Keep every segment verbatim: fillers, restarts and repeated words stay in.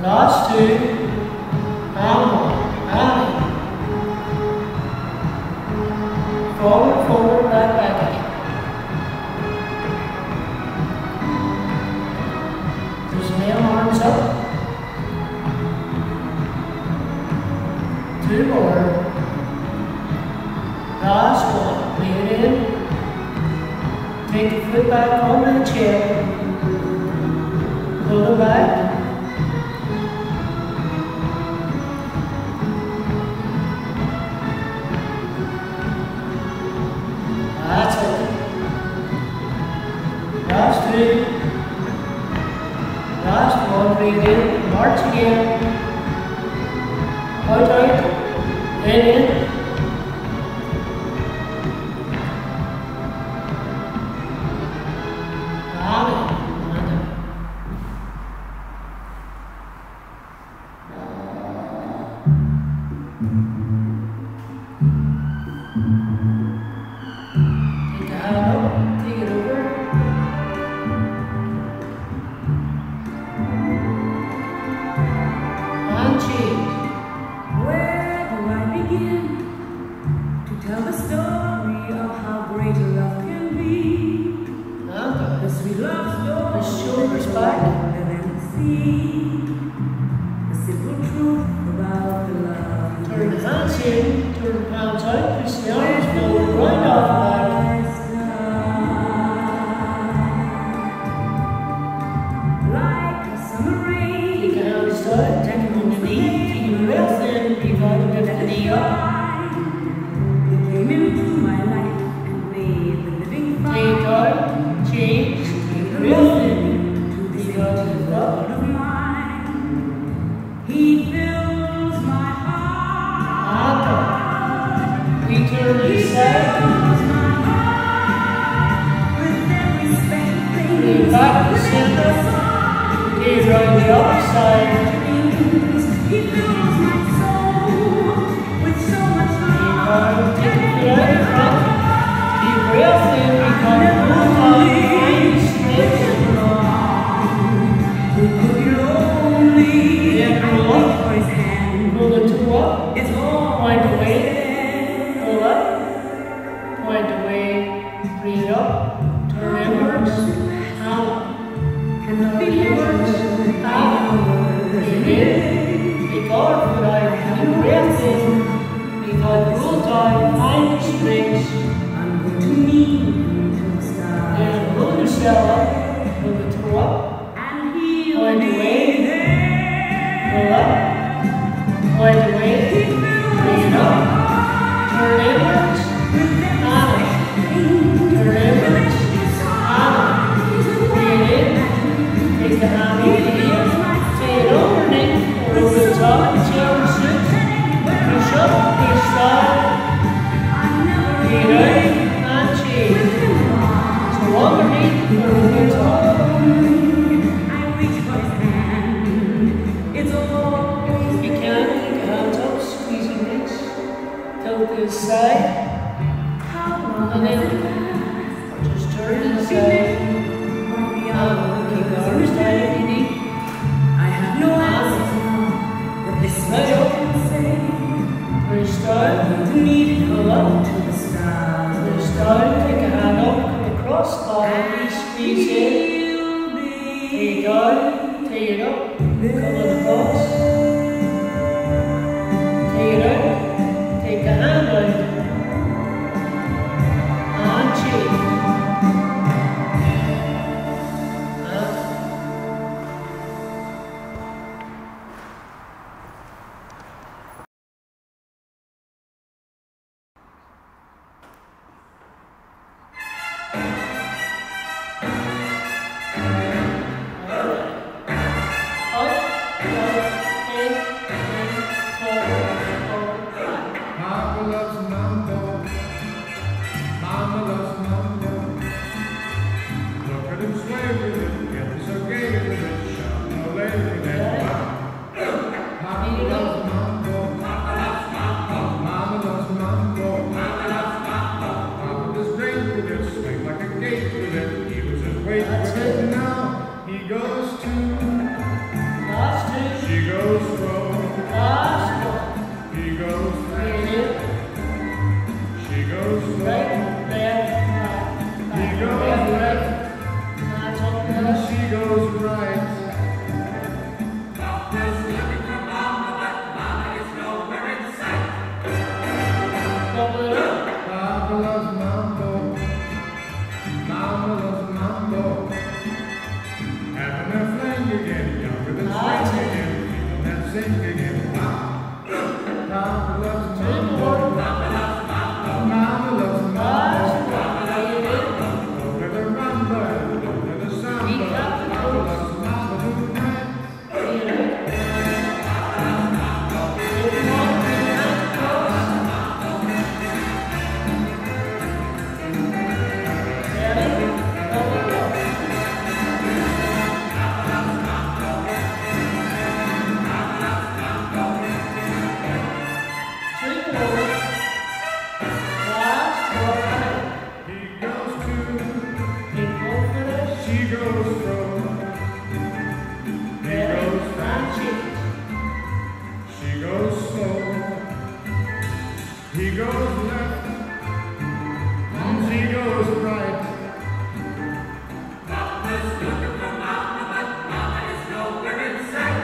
Last two. And one. And in. Forward, forward, back, back again. There's male arms up. Two more. Last one. Lean it in. Take the foot back onto the chair. Pull it back. That's it. Last three. Last one. Breathe in. March again. Out, out. In, in. He goes left, she goes right. Mama's looking for Mama, but Mama is nowhere in sight.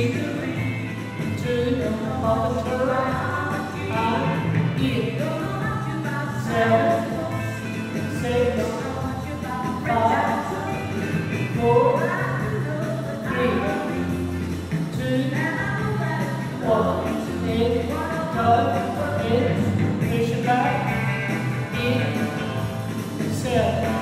Two, go, in, push it back, in, seven,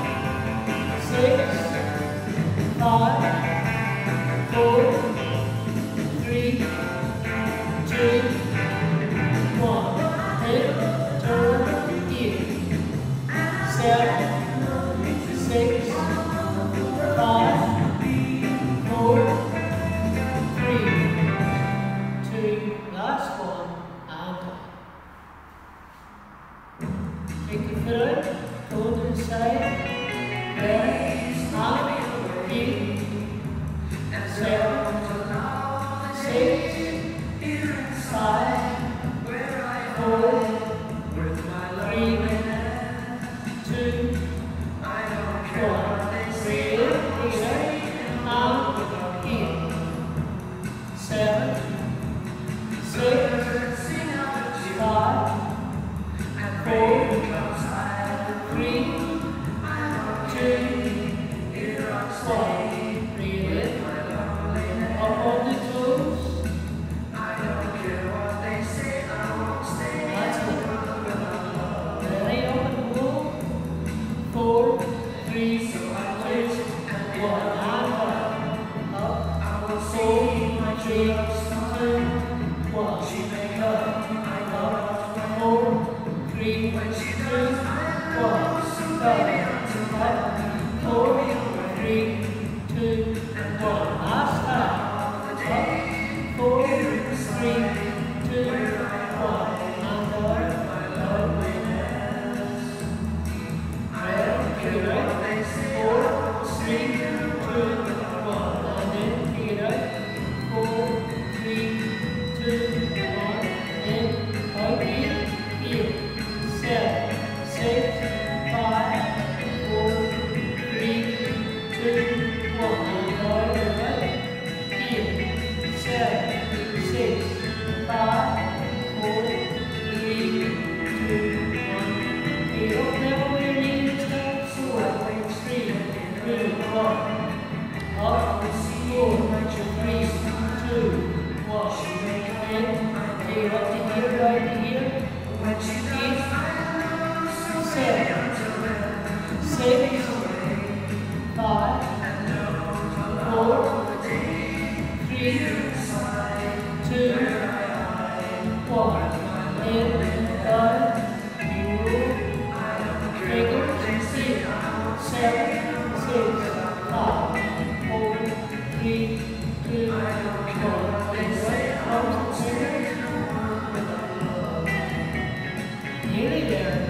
six, five, four, three, two, one, in, turn, in, seven, six, five, four, three, two, last one, and down. Take the foot out, go to the side, there, up, in, seven, six, five, four, three, two, one. Breathe in, out, in. Seven, six, five, four, three, two, one. Breathe in. Up on the toes. That's it. Belly up and move. Four, three, two, one. And up. Up. Four, three, two, one. Up. Up. Four, three, two, one. Up. Up. Four, three, two, one. Last time. Up. Four, three, two, one. And up. Up. Right. Good, right? Four, three, two, one. And in. Take it out. Four, three, two, one. In. Out. In. In. Seven, six, five, four, three, two, one. And out. Right. In. Seven, six, five, four, three, two, one. Get up now where you need to stop. Four, three, two, one. Up, four, three, two, one. In. Get up to here, right to here. Eight, seven, six, five, four, three, two, one. In, down, you fingers, six, seven, six, five, four, three, two, one. In, right, arms, fingers. Nearly there.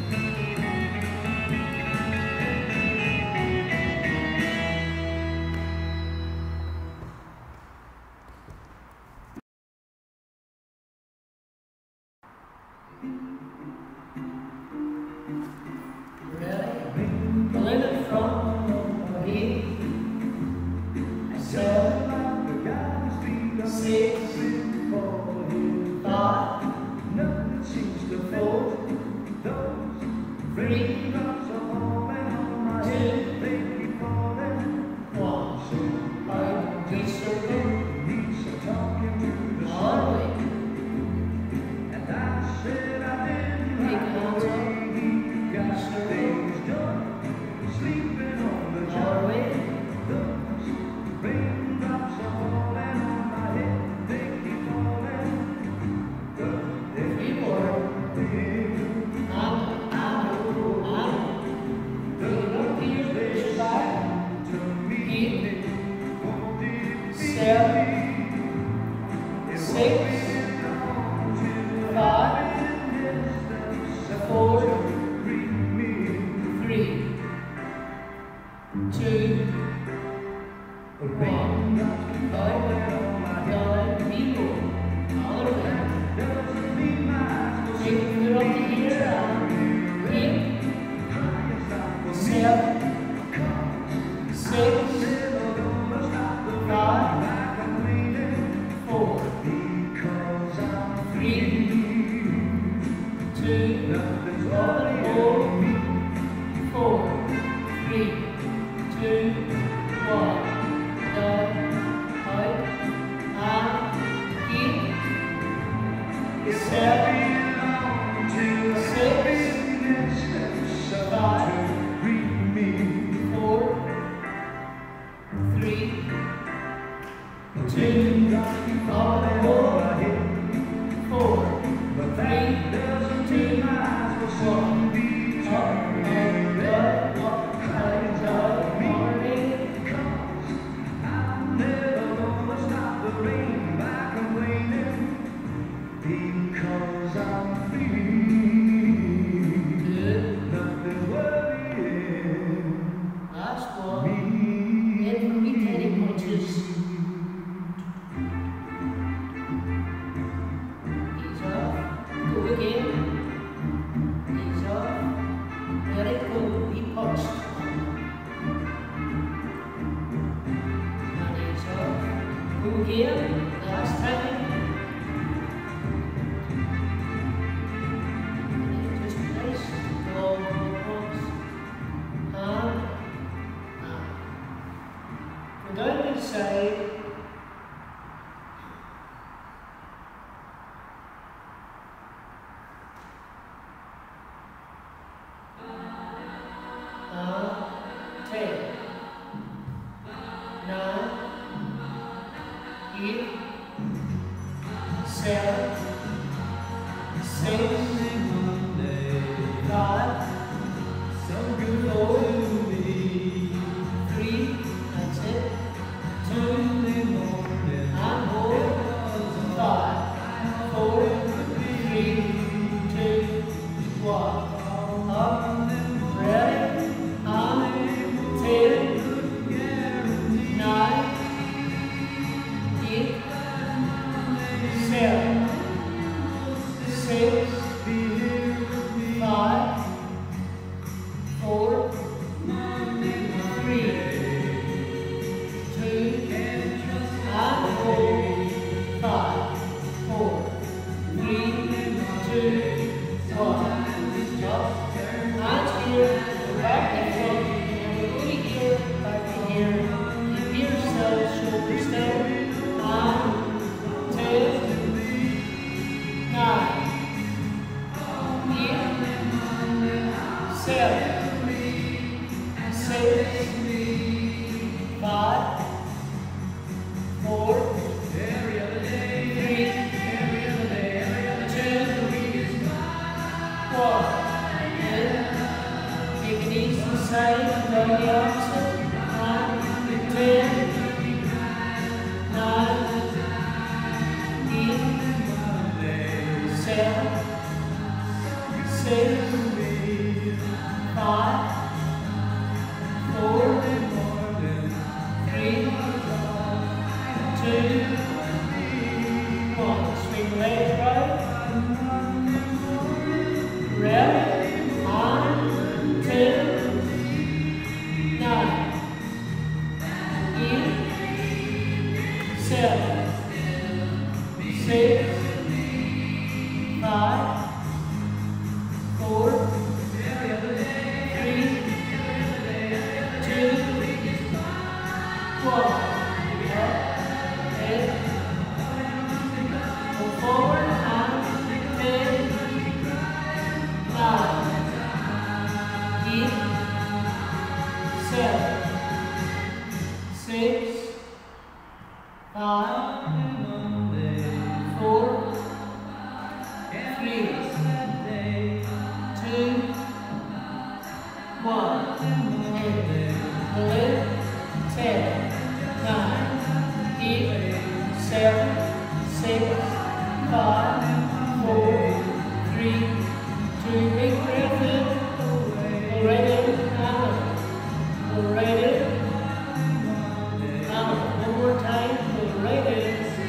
Ready? Pull in the front. Eight, seven, six, five, four, three, two, one. Out, V-circle. All the way. Take hands up. V-circle. All the way. Three more. And, and, and. Bring it up here, push it back. Eight, seven, six, five, four, three, two, one. Down, down, people. All the way. Take the foot up to here and eight, seven, six, five, four, three, two, one, four, four, three, two, one. Down, out, and in, seven. five, four, three, that's it, two, and hold, five, four, three, two, one. Up, ready, on, ten, nine, eight, seven, six, five, four, three, two, and hold, five, four, three, two, one. Up, and here, back and front, and we're going here, back to here. Keep yourself, shoulders down, and ten, nine, eight, seven, six, five, four, three, two, one. And take an easy side and go the opposite. Nine, ten, nine, eight, seven, six, five, four, three, two, one. Swing legs right. Ready, on, ten, nine, eight, seven, six, five, four, three, two, one. Up, and go forward, on, ten, nine, eight, seven, six, five, four, three, two, one. And ten, nine, eight, seven, six, five, four, three, two. Big breath in. Go right in. Out. Go right in. Out. One more time. Go right in.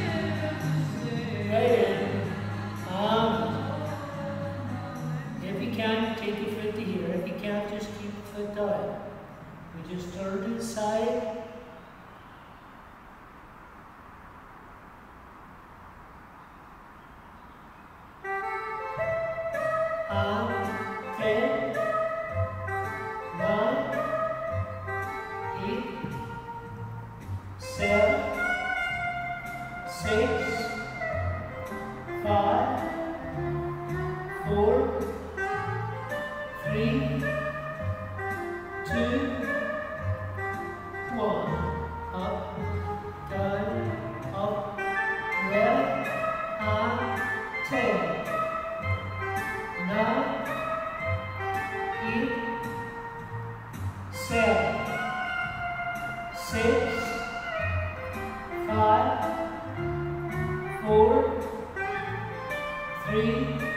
Right in. Out. If you can, take your foot to here. If you can't, just keep the foot down. We just turn to the side. And ten, nine, eight, seven, six, five, four, three, two, one. Up, down, up, ready, and ten, nine, eight, seven, six, five, four, three,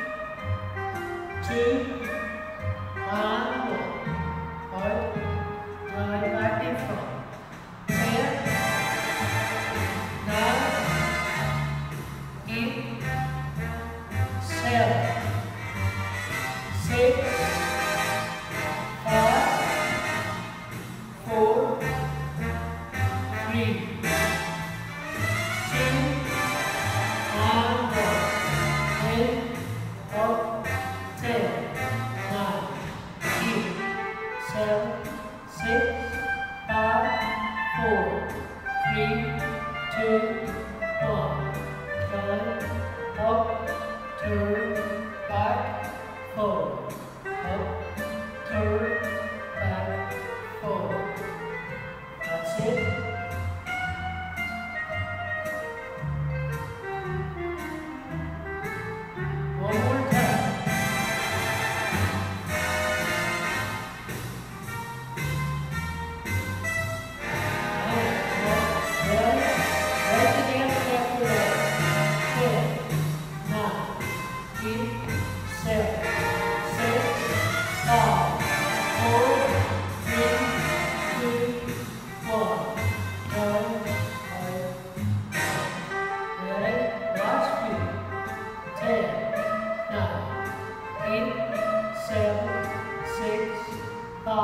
two, and one. Out, down, back in front. Ten, nine, eight, seven, six, five, four, three, two, and one. In, up, ten.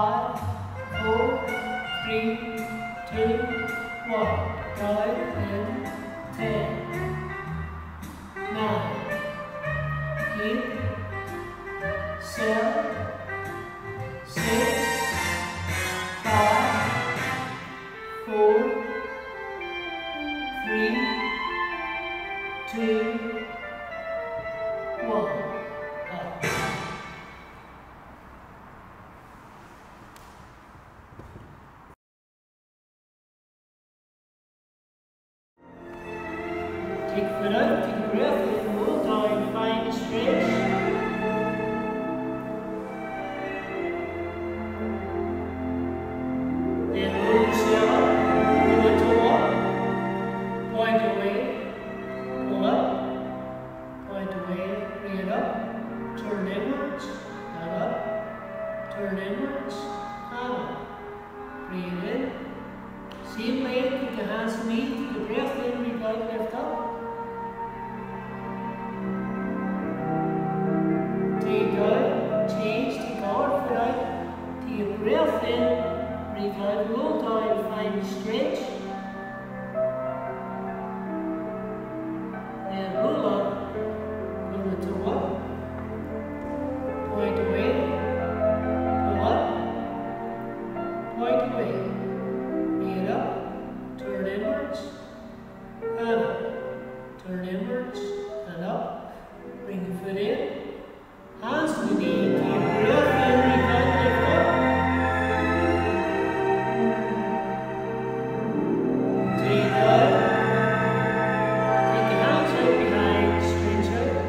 five, four, three, two, one. Nine and ten. Nine, eight, seven, six, five, four, three, two, one. Up. Take a foot out, take a breath in, roll down, find a stretch. Then roll yourself up, roll it to up, point away, pull up, point away, bring it up, turn inwards, and up, turn inwards, and up. Breathe in. Same way, keep your hands to me, take a breath in, breathe out, lift up. Take out, change, take out, foot out, take a breath in, breathe out, roll down, find a stretch. Then roll up, pull the toe up, point away, pull up, point away. Bring it up, turn inwards, and up, turn inwards, and up. Bring the foot in. Hands to the knee, take a breath in, breathe out, lift up. Take out. Take your hands out behind, stretch out.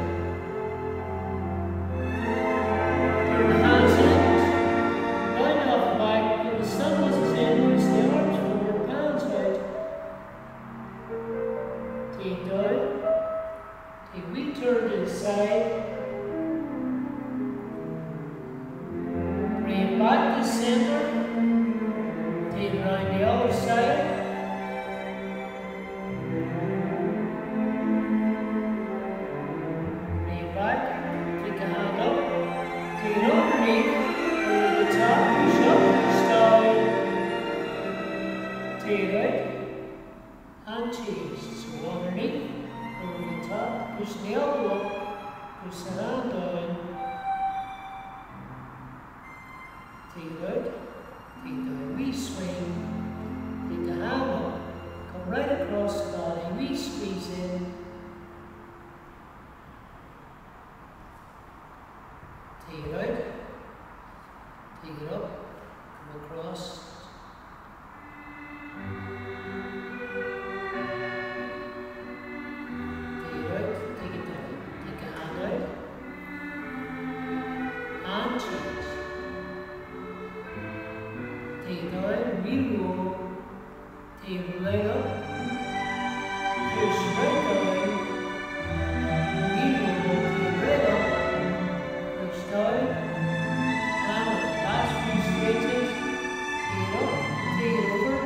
Turn the hands in, round off the back, pull the sun muscles in, push the arms forward, hands out. Take down. Take a wee turn to the side. Back to center, take around the other side. Bring it back, take a hand up, take it underneath, over the top, push up, push down, take it out, and change. So underneath, over the top, push the elbow up, push the hand down. Take it out, take the wee swing, take the hand up, come right across the body, wee squeeze in. Take it out, take it up, come across. Take it out, take it down, take a hand out, and change. Take it down, re-roll, take it right up, push right down, re-roll, take it right up, push down, and up. Last few stretches, take it up, take it over,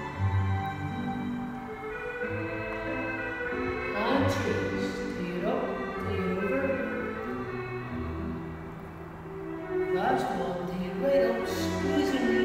and change. Take it up, take it over. Last one, take it right up, squeeze and